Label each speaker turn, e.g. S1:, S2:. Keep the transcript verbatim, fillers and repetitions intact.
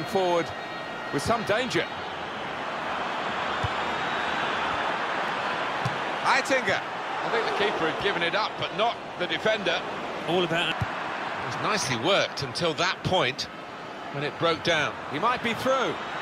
S1: forward with some danger. Heitinga.
S2: I think the keeper had given it up, but not the defender.
S3: All about...
S2: It was nicely worked until that point when it broke down.
S1: He might be through.